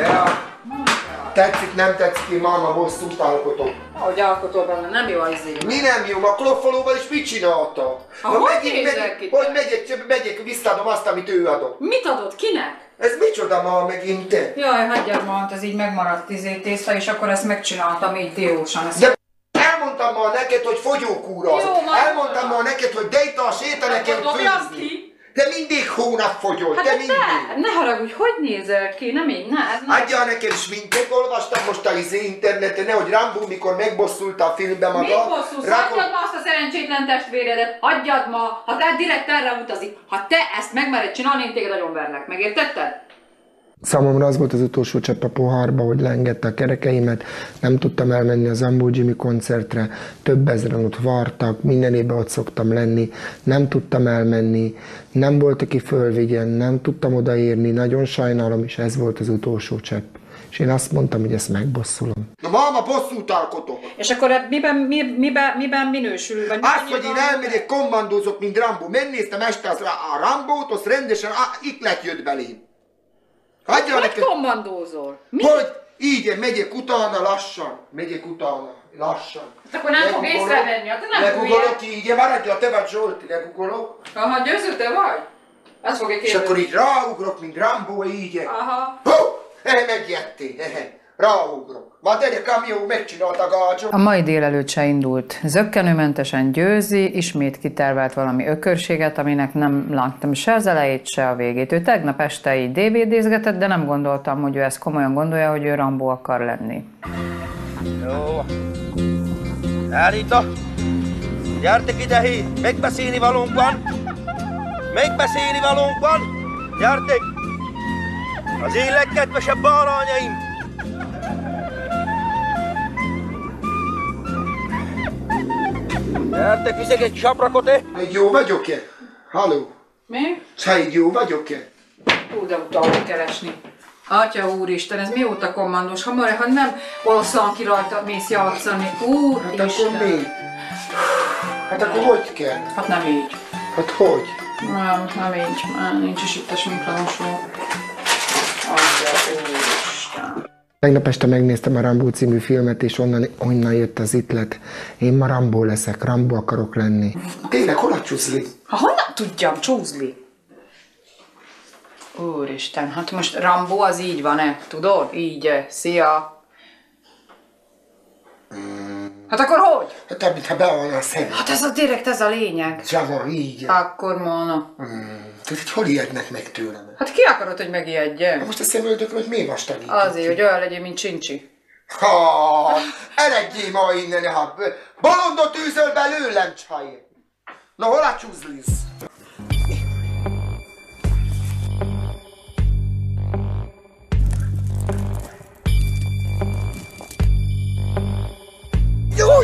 Bea, tetszik, nem tetszik, én máma bosszút alkotok. Ahogy alkotol benne, nem jó az izé. Mi nem jó? A kloffolóval is mit csinálta? Hogy megyek, visszaadom azt, amit ő adott. Mit adott? Kinek? Ez micsoda ma megint te? Jaj, hagyjad ma, ez így megmaradt tészta, és akkor ezt megcsináltam így diósan. De elmondtam ma neked, hogy fogyókúra az. Elmondtam ma neked, hogy de itt a séta nekem főzni. De mindig hónap fogyol, hát de mindig. Ne haragudj, hogy nézel ki? Nem így, ne. Adjál nekem sminket, olvastam most a interneten, nehogy Rambo, mikor megbosszulta a filmbe maga. Mit bosszulsz? Hagyjad ma azt a szerencsétlen testvéredet, hagyjad ma, ha te direkt erre utazik. Ha te ezt megmered csinálni, én téged agyonverlek, megértetted? Számomra az volt az utolsó csepp a pohárba, hogy leengedte a kerekeimet, nem tudtam elmenni a Zambó Jimmy koncertre, több ezren ott vartak, minden évben ott szoktam lenni, nem tudtam elmenni, nem volt, aki fölvigyen, nem tudtam odaérni, nagyon sajnálom, és ez volt az utolsó csepp. És én azt mondtam, hogy ezt megbosszulom. Na máma, bosszút alkotok! És akkor miben minősül? Vagy azt, hogy én elmegyek, kommandózok, mint Rambo. Megnéztem este a Rambót, azt rendesen iklet jött belém. Hogy kommandózol? Hogy így megyek utána lassan. Megyek utána lassan. Hát akkor nem fog észrevenni, hát nem legugolok így, maradja, te vagy Zsolti, legugolok. Aha, győző te vagy? Ezt fogja kérdezni. És akkor így ráugrok, mint Rambo, így. Aha. Megjettél, ráugrok. Van egy kamió, megcsinált a gácsot. A mai délelőtt se indult. Zökkenőmentesen Győzi ismét kitervelt valami ökörséget, aminek nem láttam se az elejét, se a végét. Ő tegnap este így DVD-zgetett, de nem gondoltam, hogy ő ezt komolyan gondolja, hogy ő Rambo akar lenni. Jó. Elita, gyertek ide, hé! Megbeszélni valónk van! Megbeszélni valónk van! Gyertek! Az én legkedvesebb bárányaim! Gyertek, viszek egy saprakot-e? Egy jó vagyok-e? Halló? Mi? Egy jó vagyok-e? Hú, de utalok keresni. Atya úristen, ez mióta kommandós? Ha nem oroszlán ki rajta mész játszani. Hát akkor mi? Hát akkor hogy kell? Hát nem így. Hát hogy? Nem így. Nincs is itt a sminklanosó. Atya úristen. Tegnap este megnéztem a Rambo című filmet, és onnan jött az itlet. Én ma Rambo leszek, Rambo akarok lenni. Tényleg, hol a csúszli? Honnan tudjam, csúszli? Úristen, hát most Rambo az így van-e? Tudod? Így, szia. Hát akkor hogy? Hát mintha beállna a szemed. Hát ez direkt ez a lényeg. Csava, így. Akkor mondom. Tudod, hol ijednek meg tőlem? Hát ki akarod, hogy megijedjen? Most a szemöldökön, hogy miért vastagít? Azért, hogy olyan legyen, mint Csincsi. Eredjél ma innen, ha bolondot űzöl belőlem, csaj. Na, hol a csúzlisz? Júj!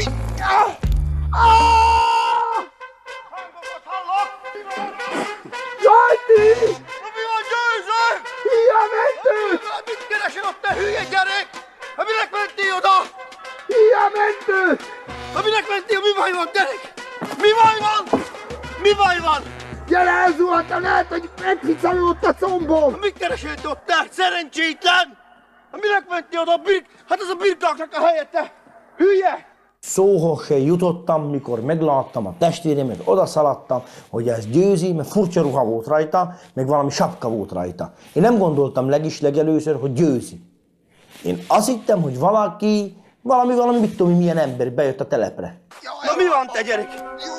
Hangokat hallok! Jajti! Mi van, Győző? Hülye mentőt! Mit keresel ott, te hülye gyerek? Ha minek mentél oda? Hülye mentőt! Ha minek mentél, mi baj van, gyerek? Mi baj van? Mi baj van? Gyere, elzuhattam, lehet, hogy megficalódott a combom! Mit keresel ott, te? Szerencsétlen! Ha minek mentél oda? Hát ez a birkáknak a helye, te! Hülye! Szóhoz se jutottam, mikor megláttam a testvéremet, odaszaladtam, hogy ez Győzi, mert furcsa ruha volt rajta, meg valami sapka volt rajta. Én nem gondoltam legelőször, hogy Győzi. Én azt hittem, hogy valami, mit tudom, milyen ember bejött a telepre. Na mi van, te gyerek?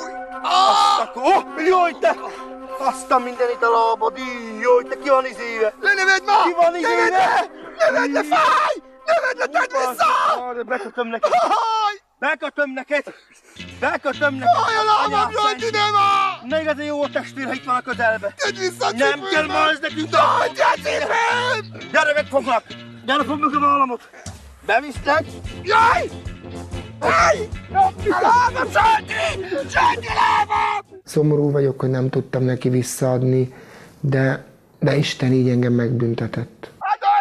Jaj, te! Azt a mindenit a lábad, jaj, te ki van izéve? Ne vedd ma! Ki van izéve? Ne vedd, fáj! Ne vedd, tedd vissza! Bekötöm neked! Bekötöm neked! Bekötöm neked! Fáj a lábam, Zsolt, ide ma! Ne igazán jó a testvér, ha itt van a közelbe! Tedd vissza a Nem kell cipőmet! ma ez nekünk! Adj a cipőm! Gyere, megfoglak! Gyere, fogd meg a vállamot! Beviszlek! Jaj! Jaj! A lábam, Zsolti! Zsolti, lábam! Szomorú vagyok, hogy nem tudtam neki visszaadni, de Isten így engem megbüntetett.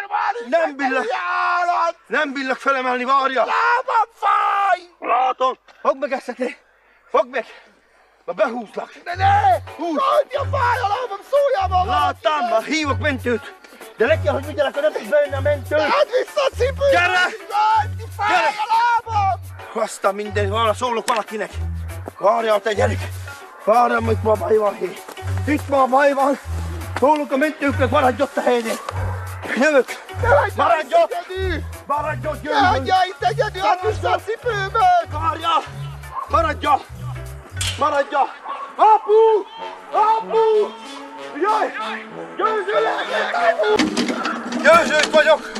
Nem billek felemelni, várja! Lábam fáj! Látom! Fogd meg ezt, fogd meg! Ma behúzlak! Ne! Húzd! Zsolti, a fáj a lábam, szóljál ma! Láttam, ma hívok mentőt! De le kell, hogy vigyelek, ha nem tudsz bejönni a mentő! Hát vissza a cipőt! Gyere! Gyere! A lábam! Azt a minden, arra szólok valakinek! Várjál, te gyerek! Várjál, itt ma baj van, hé! Itt ma baj van! Szólok a mentőknek, maradj ott a helyén! Jövök! Maradj ott! Maradj ott, Ne jövök! hagyjál itt egyedül, hát vissza a cipőből! Várjál! Maradjál! Maradjál! Apu! Apu! Jaj! Győző legyek, apu! Győzőt vagyok!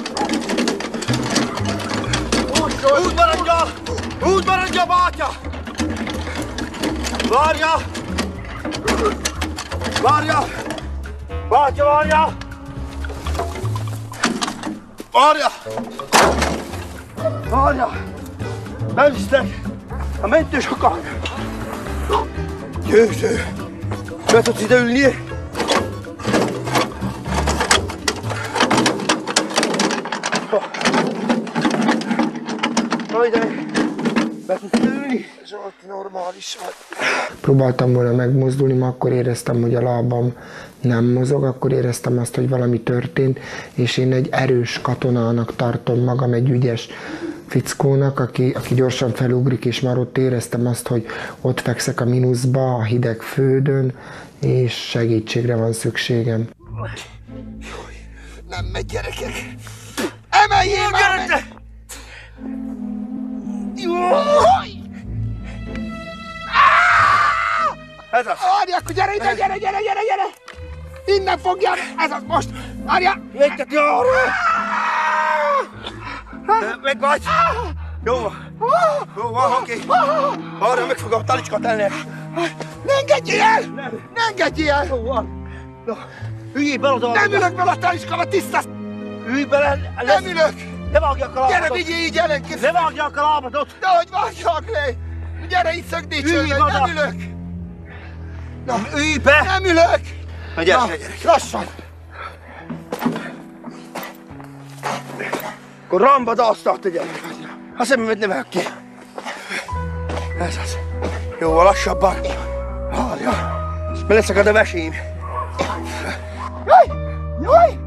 Úgy maradjál! Úgy maradjál, bátya! Várjál! Várjál! Bátya, várjál! Várjál! Várjál! Bevisztek! A mentős akar! Győző! Be tudsz ide ülni? Ajde! Be tudsz ide ülni? Zsolt, normális vagy. Próbáltam volna megmozdulni, ma akkor éreztem, hogy a lábam nem mozog, akkor éreztem azt, hogy valami történt, és én egy erős katonának tartom magam, egy ügyes fickónak, aki gyorsan felugrik, és már ott éreztem azt, hogy ott fekszek a mínuszba, a hideg földön, és segítségre van szükségem. Nem megy, gyerekek! Emeljél már meg! Ez az! Várjál, gyere ide, gyere! Innen fogjál, ez az most! Várjál! Jöjjtek arra! Meg vagy! Jó van! Jó van, oké! Arra megfogom a talicskát elnek! Ne engedjél el! Ne engedjél el! Jó van! Üljél bele oda! Nem ülök bele a taliskába, tiszta! Ülj bele! Nem ülök! Ne vágjak a lábadot! Gyere, vigyél így ellenképp! Ne vágjak a lábadot! Nehogy vágjak le! Gyere itt szögdítsön Üljél meg, oda! nem ülök! Ülj be! Nem ülök! Na gyere, gyerek! Lassan! Akkor rambad azt te gyerek! A szememet nem ki! Ez az! Jó, lassabban! Várja! Mert leszakad a vesém! Jaj!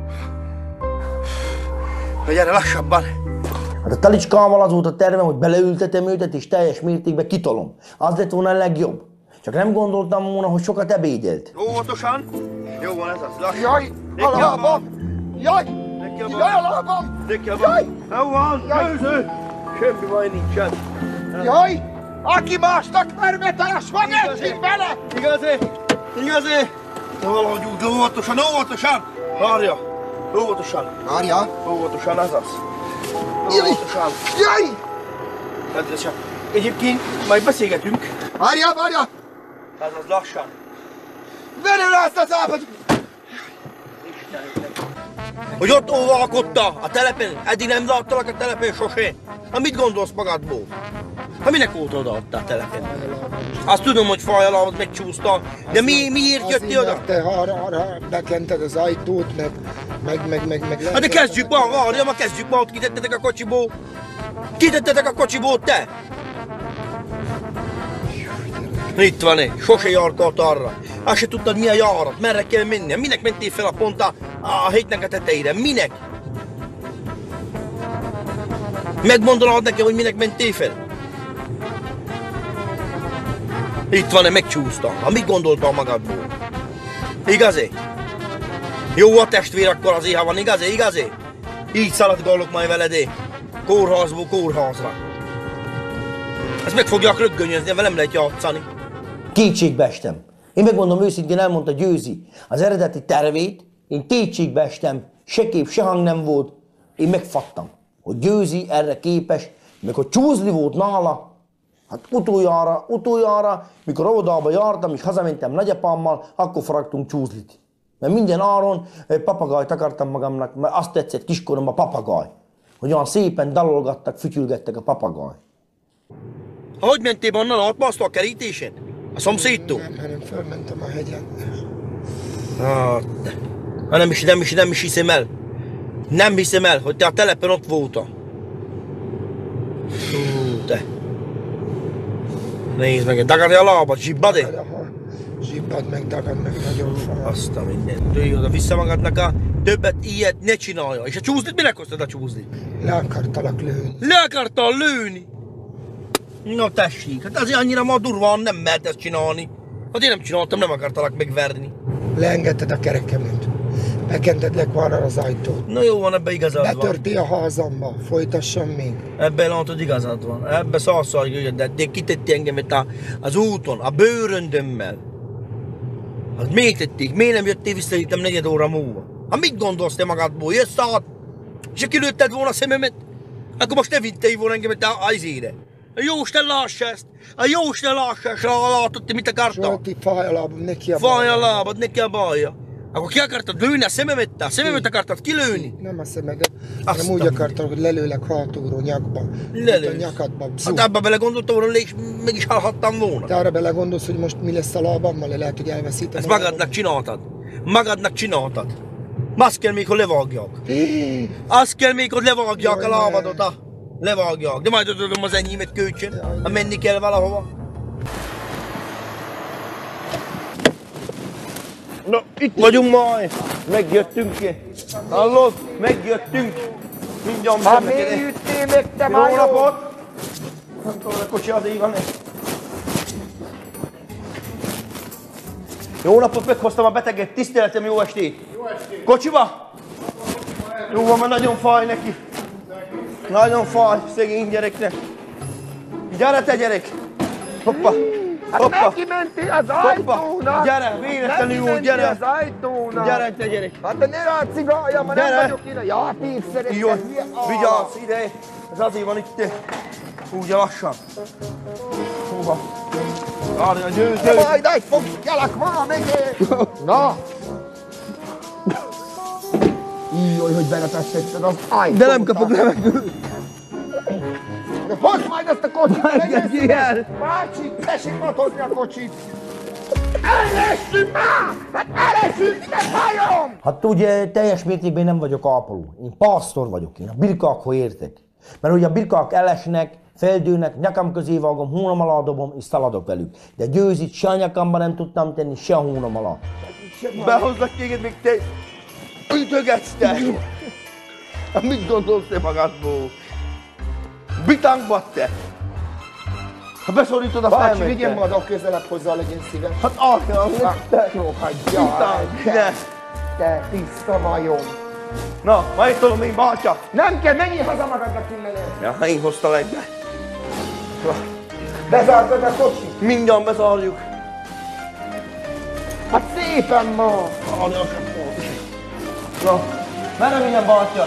Na gyere, lassabban! Hát a talicskával az volt a tervem, hogy beleültetem őket és teljes mértékben kitolom. Az lett volna a legjobb. Csak nem gondoltam volna, hogy sokat ebédelt. Óvatosan! Jó van, ez az! Lassan! Jaj! A lábam! Jaj! Jaj, a lábam! Jaj! Jó van! Győző! Semmi baj nincsen! Jaj! Aki másnak permeteles van, egyik vele! Igazi! Igazi! De valahogy úgy óvatosan, óvatosan! Várja! Óvatosan! Várja! Óvatosan, ez az! Jaj! Óvatosan! Jaj! Rendesen! Egyébként majd beszélgetünk. Várja! Ez az lassan. Verő le azt az ábat! Hogy ott óvalkodta a telepen, eddig nem láttalak a telepen sosem. Hát mit gondolsz magadból? Hát minek volt odaadta a telepen? Azt tudom, hogy fajalat megcsúszta, de miért jöttél oda? Te arra bekented az ajtót, meg... Hát de kezdjük ma, várja, ma kezdjük ma, ott kitettetek a kocsiból. Kitettetek a kocsiból, te? Itt van egy, sose járkalt arra. Azt se tudtad, mi a járat, merre kell menni. Minek mentél fel a pont a hétnek a tetejére? Minek? Megmondanod nekem, hogy minek mentél fel? Itt van, megcsúsztam. Ha mit gondoltál magadból? Igazi? Jó a testvér akkor azért, ha van igazi? Igazi? Így szaladgálok majd veled, kórházból kórházra. Ezt meg fogják röggönyözni, velem lehet játszani. Kétségbe estem. Én megmondom őszintén, elmondta Győzi. Az eredeti tervét én kétségbe estem, se kép, se hang nem volt. Én megfattam, hogy Győzi erre képes, meg hogy csúzli volt nála. Hát utoljára, mikor óvodába jártam, és hazamentem nagyapámmal, akkor faragtunk csúzlit. Mert minden áron papagájt akartam magamnak, mert azt tetszett kiskoromban papagáj. Hogy olyan szépen dalolgattak, fütyülgettek a papagáj. Ahogy mentél onnan átmászta a kerítésen? A szomszédtól? Nem, fölmentem a hegyen. Nem is hiszem el. Nem hiszem el, hogy te a telepen ott voltál. Te. Nézd meg, dagadj a lábad, zsibbad-e? Zsibbad meg, dagad meg, nagyon fáj. Azt a mindent. Tőj oda vissza magadnak a Többet ilyet ne csinálja. És a csúszdit minek hoztad a csúszdit? Le akartalak lőni. Le akartál lőni? Na tessék, hát azért annyira ma durván nem mert ezt csinálni. Hát én nem csináltam, nem akartalak megverni. Leengedted a kerekemet. Bekented arra az ajtót. Na jó van, ebbe igazad van. Betörtél a házamba. Folytassam még. Ebben látod igazad van. Ebbe százszor, de kitetti engem itt az úton, a bőröndömmel. Hát miért tették? Miért nem jöttél vissza itt 4 óra múlva? Hát mit gondolsz te magadból? Jössz át, és kilőtted volna a szememet? Akkor most ne vittél volna engem itt az ére. A Jóisten lássa ezt! A Jóisten lássa ezt! Látod, te mit akartál? Zsolti, fáj a lábam, neki a Fáj a lábad, neki a balja. Akkor ki akartad lőni a szememet? A szememet akartad kilőni? Nem a szemedet, hanem Azt úgy a- akartam, hogy lelőlek hátulról nyakba. Lelősz. A nyakadba. Bzú. Hát abba belegondoltam volna, és meg is hallhattam volna. Te arra belegondolsz, hogy most mi lesz a lábammal, lehet, hogy elveszítem. Ezt a lábam. magadnak csináltad. Magadnak csináltad. Azt kell még, hogy levágjak. Azt kell még, hogy levágják a Jaj, lábadot, ne. levágják. De majd adom az enyémet kölcsön, ha menni kell valahova. Na, itt vagyunk majd. Megjöttünk ki. Hallod? Megjöttünk. Mindjárt Hát jönnek miért ide. jöttél meg, te Jó majom? napot! Nem tudom, a kocsi az így van. Jó napot, meghoztam a beteget, tiszteletem, jó estét! Jó estét! Kocsiba? Jó van, mert nagyon fáj neki. Nagyon fáj, szegény gyereknek. Gyere te gyerek! Hoppá! Hát Hoppá! neki mentél az Hoppá! ajtónak! Gyere, véletlenül jó, mentél gyere! az ajtónak! Gyere te gyerek! Hát de ne rá cigálja, ma nem Gyere. vagyok ide! Ja, tív szeretem! Jó, vigyázz ide! Ez azért van itt. Úgy lassan. Húha! Várj, győzd! Majd egy fogjalak valamelyik! Na! Jaj, hogy beletestetted az ajtót! De nem kapok levegőt! Hozd majd ezt a kocsit! Engedjél el! Bácsi, tessék matozni a kocsit! Elessünk már! Hát elessünk, te hajom! Hát ugye teljes mértékben nem vagyok ápoló. Én pásztor vagyok, én a birkákhoz értek. Mert ugye a birkák elesnek, feldőnek, nyakam közé vágom, hónom alá dobom és szaladok velük. De Győzit se a nyakamba nem tudtam tenni, se a hónom alá. Behozlak téged, még te ütögetsz te! Hát mit gondolsz te magadból? Bitánk vagy te! Ha beszorítod a Bácsi, felmet, vigyen te! majd a közelebb hozzá, legyen szíves. Hát arra, te! Jó, hagyja! Bitánk, ne! Te tiszta majom! Na, majd tudom én, bátya! Nem kell, menjél haza magadnak innen! Ja, én hoztalak be. Bezártad a kocsit! Mindjárt bezárjuk. Hát szépen ma! Na, merre minden bátya?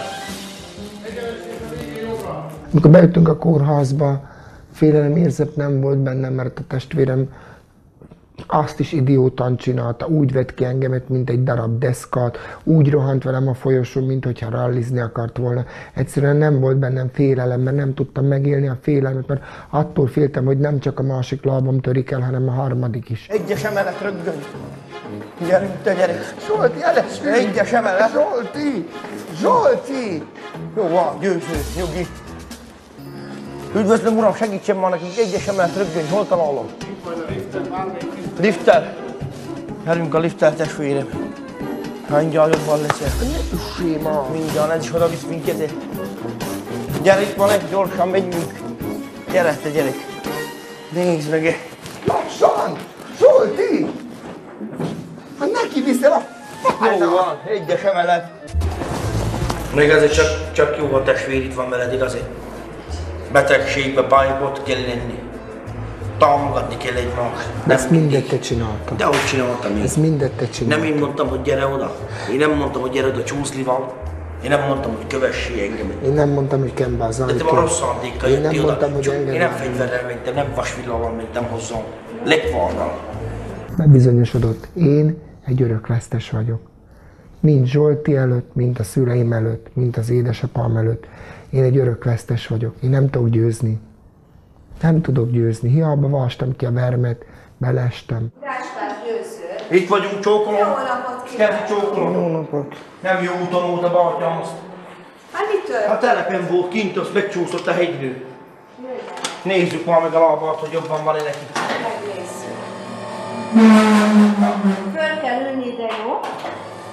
Amikor bejöttünk a kórházba, félelemérzet nem volt bennem, mert a testvérem azt is idiótan csinálta, úgy vett ki engemet, mint egy darab deszkát, úgy rohant velem a folyosón, mint hogyha rallizni akart volna. Egyszerűen nem volt bennem félelem, mert nem tudtam megélni a félelmet, mert attól féltem, hogy nem csak a másik lábam törik el, hanem a harmadik is. Egyes emelet röggön. Gyerünk, te gyerek. Zsolti, elesünk! Egyes emelet. Zsolti! Zsolti! Jó van, győző, nyugi. Üdvözlöm uram, segítsen már nekünk, egyes emelet röggön, hol találom? Lifttel. Gyerünk a lifttel, testvérem. Mindjárt jobban leszel. Séma! Mindjárt, ez is oda visz minket. Gyere, itt van egy, gyorsan megyünk. Gyere, te gyerek. Nézd meg. Lassan! Zsolti! Hát neki viszel a Jó van, egyes emelet. Még azért csak jó, a testvér itt van veled, igazi. Betegségbe, bajba ott kell lenni. Támogatni kell egymást. Ezt mindet te csináltad. De hogy csináltam én? Ezt mindet te Nem csináltad. én mondtam, hogy gyere oda. Én nem mondtam, hogy gyere oda csúszlival. Én nem mondtam, hogy kövessél engem. Én nem mondtam, hogy ken be az De te ajtót. már rossz szándékkal Én nem jöttél oda. mondtam, hogy Csak engem én nem várj. fegyverrel mentem, nem vasvillával mentem hozzám. Lekvarral. Bebizonyosodott, én egy örök vesztes vagyok. Mind Zsolti előtt, mind a szüleim előtt, mind az édesapám előtt. Én egy örök vesztes vagyok. Én nem tudok győzni. Nem tudok győzni. Hiába vástam ki a vermet, beleestem. Gáspár Győző. Itt vagyunk, csókolom. Jó napot Kezdj kívánok! csókolom. Jó napot! Nem jó úton volt a bátyám azt. Hát mi A történt? telepen volt kint, azt megcsúszott a hegynő. Nézzük már meg a lábát, hogy jobban van-e neki. Megnézzük. Föl kell ülni, de jó.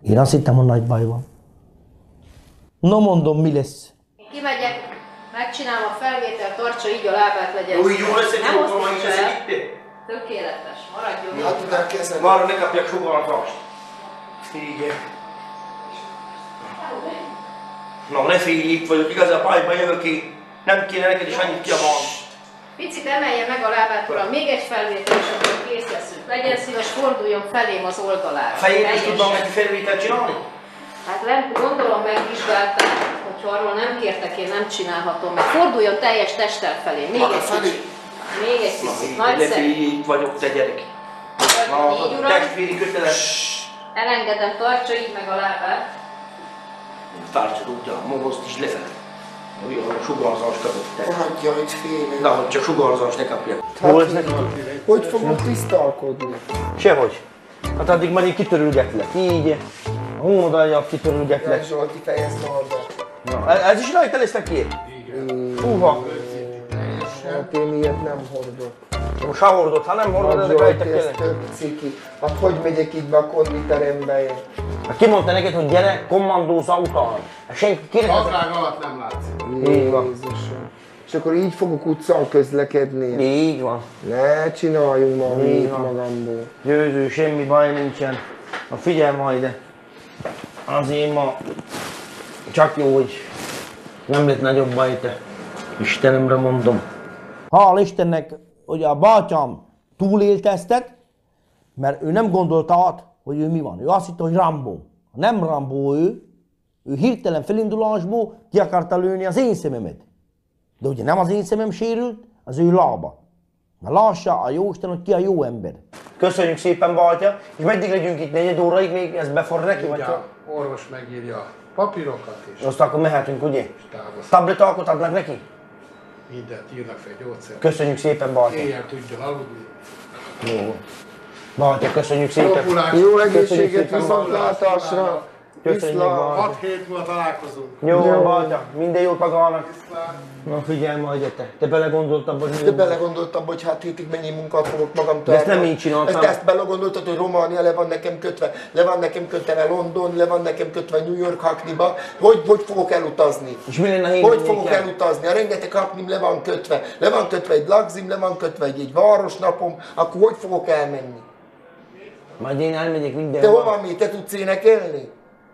Én azt hittem, hogy nagy baj van. Na mondom, mi lesz? Kimegyek, megcsinálom a felvételt, tartsa így a lábát, legyen. Úgy jó lesz, Nem hogy osztom így fel. lesz. Tökéletes, maradjon. Ja, tudod kezelni. Már ne kapjak sugalmazást. Igen. Na, ne félj, itt vagyok, igazán bajba jövök ki. Nem kéne neked is annyit kiabálni. Picit emelje meg a lábát, uram, még egy felvétel, és akkor kész leszünk. Legyen szíves, forduljon felém az oldalára. Fejét is Teljesen. tudnám neki felvételt csinálni? Hát nem, gondolom megvizsgáltam, hogyha arról nem kértek, én nem csinálhatom meg. Forduljon teljes testtel felé, még egy kicsit. Még egy picit, Ne nagyszerű. félj, itt vagyok, te gyerek. Így, uram, Testvéri köteles. elengedem, tartsa így meg a lábát. Tárcsad úgy, a mogoszt is lefele. Olyan sugárzást kapott te. Hagyja, hogy félek. De hogy csak sugárzást ne kapjak. Hogy fogok tisztalkodni? Sehogy. Hát addig már én kitörülgetlek. Így. A hónodalja kitörülgetlek. Zsolti, fejezd magad. Na, ez is rajta lesz neki? Húha. Hát én ilyet nem hordok. Most ha hordod, ha nem hordod, ezek rajta Zsolti, ez kellene. tök ciki. Hát hogy megyek itt be a konditerembe én? Hát ki mondta neked, hogy gyere, kommandózza utal? Senki kinek ez? Nadrág alatt nem látszik. Így van. Jézusom. És akkor így fogok utcán közlekedni? Így van. Ne csináljunk ma Így hét van. magamból. Győző, semmi baj nincsen. Na figyelj majd, de azért ma csak jó, hogy nem lett nagyobb baj, te. Istenemre mondom. Hál' Istennek, hogy a bátyám túlélte ezt, mert ő nem gondolta át, hogy ő mi van. Ő azt hitte, hogy Rambo. Nem Rambo ő hirtelen felindulásból ki akarta lőni az én szememet. De ugye nem az én szemem sérült, az ő lába. Na lássa a jóisten, hogy ki a jó ember. Köszönjük szépen, Bátya, és meddig legyünk itt 4 óraig, még ez befor neki, vagy Ugye, orvos megírja a papírokat és azt akkor mehetünk, ugye? távozunk. Tabletákat adnak neki? Mindent írnak fel, gyógyszert. Köszönjük szépen, Bátya. Éjjel tudjon aludni. Jó. Bátya, köszönjük szépen. Propulás. Jó Köszönjük egészséget, szépen. viszontlátásra! Köszönjük, Bátya. 6 hét múlva találkozunk. Jó, Bátya, minden jót magának. Na figyelj majd, te belegondoltad, hogy De belegondoltam, hogy hát hétig mennyi munkát fogok magamtól. De ezt nem így csináltam. Ezt belegondoltad, hogy Románia le van nekem kötve, le van nekem kötve London, le van nekem kötve New York Hackneyba. Hogy fogok elutazni? És mi lenne, ha én Hogy mennék fogok el? elutazni? A rengeteg Hackneym le van kötve. Le van kötve egy lagzim, le van kötve egy városnapom. Akkor hogy fogok elmenni? Majd én elmegyek Te mindenhol. hova mész? Te tudsz énekelni?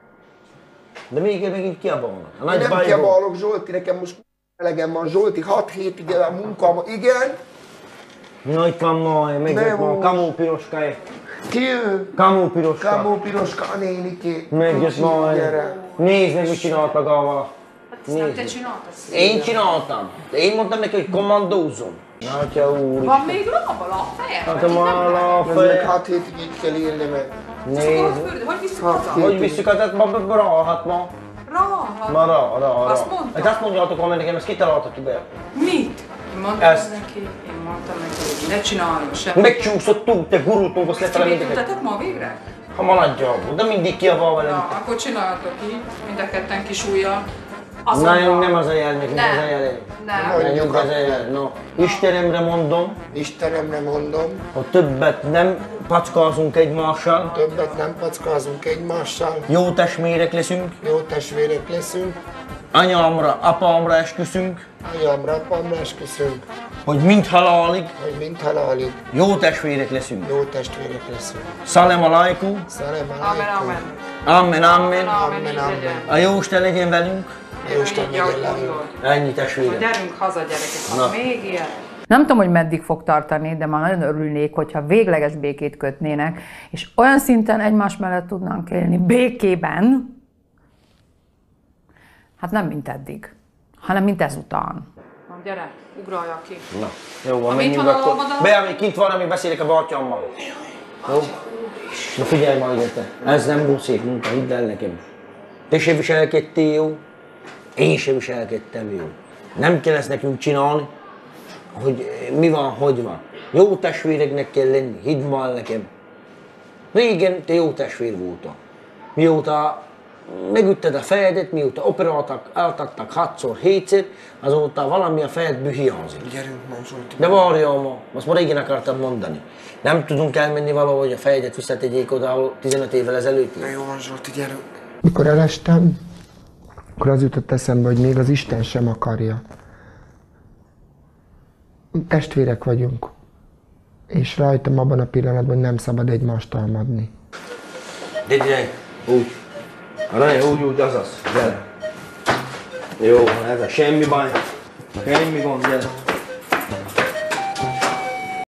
De még megint kiabálnak. A Én nagy nem bajból. kiabálok, Zsolti, nekem most elegem van. Zsolti, 6 hétig el a munkám. Igen? Na itt van majd, De megjött ma a jó. Kamó Piroskája. Ki ő? Kamó Piroska. Kamó Piroska, a néniké. Megjött Kicsi, majd. gyere. Nézd meg, mit csinált magával. Ezt nem te csináltad? Én csináltam. De én mondtam neki, hogy kommandózzon. Na, atya úr. Van még lába a feje? Hát a mála a Ez meg fej. 6 hétig így kell élni meg. Nézd. Hogy visszük Hát, haza? Hogy visszük a tett ma ráhat ma? Ráhat. Ma ra. Azt mondta? Hát azt mondjátok, hogy nekem ezt kitaláltatok be. Mit? Én mondtam Ezt. neki, hogy ne csináljon se. Megcsúszottunk, te gurultunk, azt Ezt lefele mindeket. kibékültetek ma végre? Ha ma nagyjából, de mindig kiabál velem. Na, akkor csináljatok így, mind a ketten kis ujjal. Na, nem az a jel, nekünk Nem. az a jel. Nem. Nekünk az a jel. No, Istenemre mondom, Istenemre mondom, hogy többet nem packázunk egymással, többet nem packázunk egymással, jó testvérek leszünk, jó testvérek leszünk, anyámra, apámra esküszünk, anyámra, apámra esküszünk, hogy mind halálig hogy mint halálig jó testvérek leszünk. jó testvérek leszünk. Szalem alaikum, Szalem Amen, alaikum. amen. amen, amen. Amen, így amen. legyen. A Jóisten legyen velünk, Jóisten Így, ahogy legyen velünk. gondolod. ennyi testvérek. Gyerünk haza, gyerekek, Na. ha még ilyen. Nem tudom, hogy meddig fog tartani, de már nagyon örülnék, hogyha végleges békét kötnének, és olyan szinten egymás mellett tudnánk élni békében, hát nem mint eddig, hanem mint ezután. Na, gyere, ugráljak ki. Na, jó, van, Ami menjünk itt van a akkor. oldalon? Be, ami kint van, amíg beszélek a bátyámmal. Jó? Na figyelj majd, te. Ez nem volt szép munka, hidd el nekem. Te se viselkedtél jó, én se viselkedtem jó. Nem kell ezt nekünk csinálni, hogy mi van, hogy van. Jó testvéreknek kell lenni, hidd már nekem. Régen te jó testvér voltál. Mióta megütted a fejedet, mióta operáltak, eltattak 6-szor, 7-szer, azóta valami a fejedből hiányzik. Gyerünk már, Zsolti. De várjál ma, azt már régén akartam mondani. Nem tudunk elmenni valahogy a fejedet visszategyék oda, ahol 15 évvel ezelőtt. Na jó van, Zsolti, gyerünk. Mikor elestem, akkor az jutott eszembe, hogy még az Isten sem akarja. Testvérek vagyunk. És rajtam abban a pillanatban nem szabad egymást támadni. Gyere, úgy. Úgy, azaz, gyere. Jó, ez a semmi baj. Semmi gond, gyere.